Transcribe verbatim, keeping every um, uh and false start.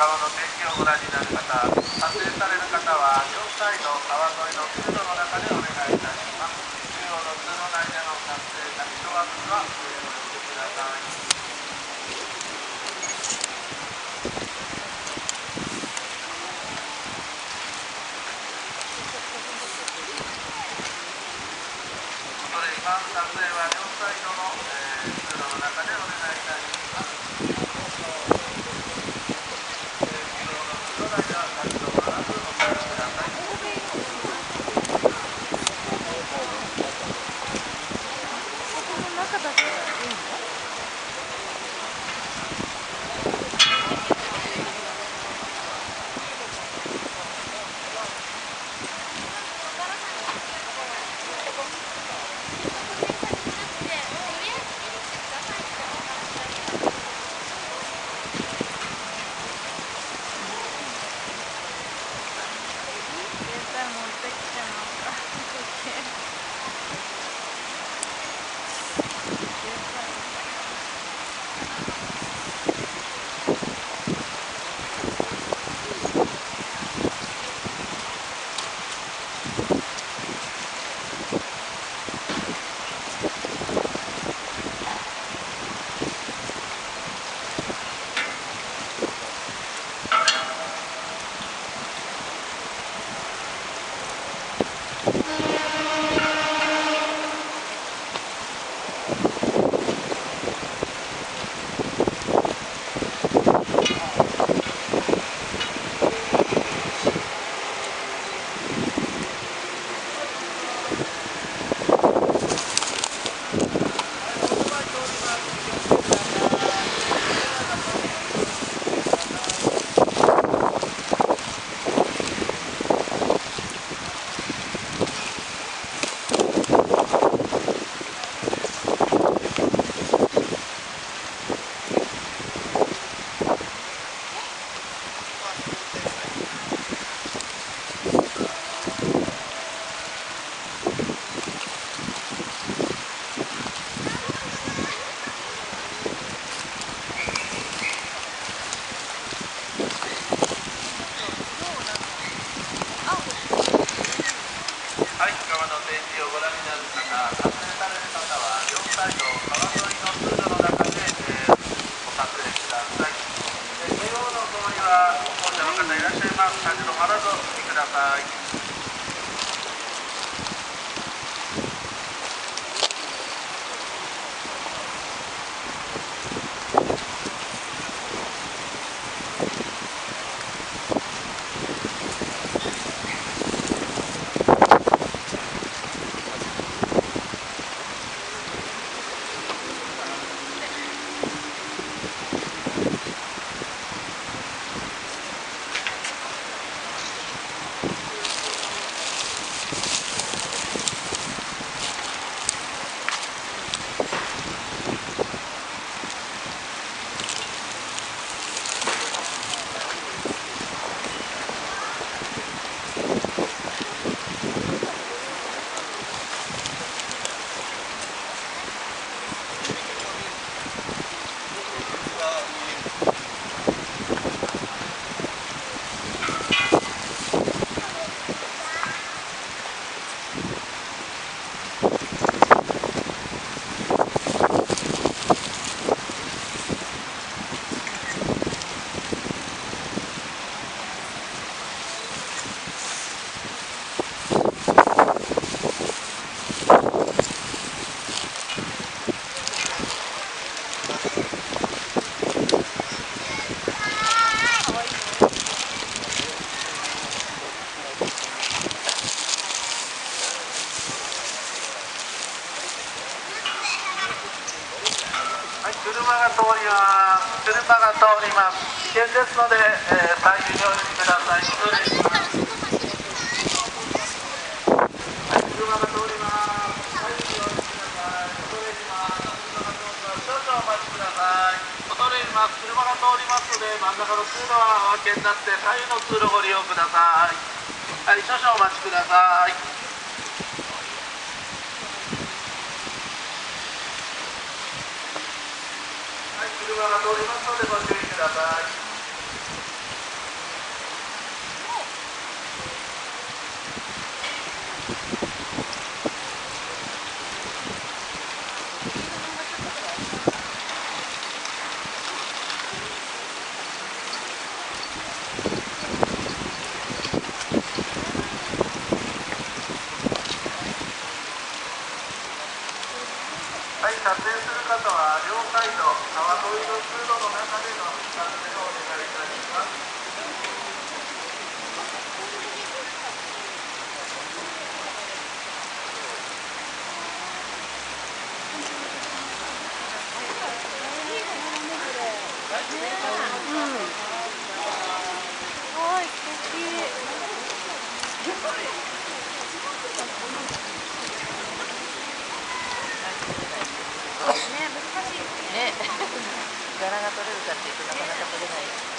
川の天気をご覧になる方、撮影される方は両サイド川沿いの通路の中でお願いいたします。中央の通路内での撮影、立ち止まりはご遠慮してください。撮影は両サイドの、えー、通路の中でお願いいたします。えー、中央の通路内では立ち止まらずお進みください。 この中だったらいいの？ 車が通ります。危険ですので、えー、最後にお許しください。失礼します。はい、車が通ります。最後にお許しください。失礼します。車が通ります。少々お待ちください。恐れ入ります。車が通りますので、真ん中の通路はお開けになって、左右の通路をご利用ください。はい、少々お待ちください。車が通りますのでご注意ください。 はい、撮影する方は両サイド、川沿いの通路の中での撮影をお願いいたします。 ね、難しいね。柄が取れるかっていうとなかなか取れない。